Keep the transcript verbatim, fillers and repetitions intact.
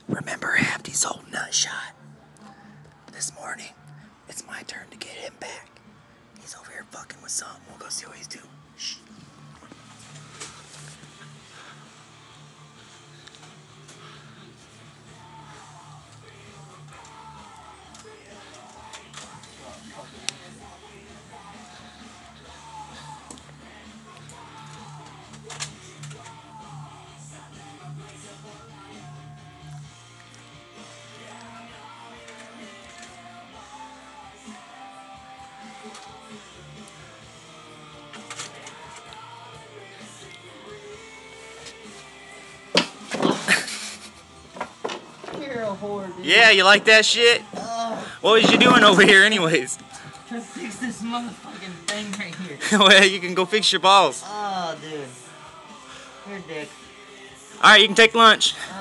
Remember Hafty's old nut shot? This morning, it's my turn to get him back. He's over here fucking with something. We'll go see what he's doing. Shh. You're a whore, dude. Yeah, you like that shit? Uh, What was you doing over here anyways? trying to fix this motherfucking thing right here. Well, you can go fix your balls. Oh, dude. You're a dick. Alright, you can take lunch.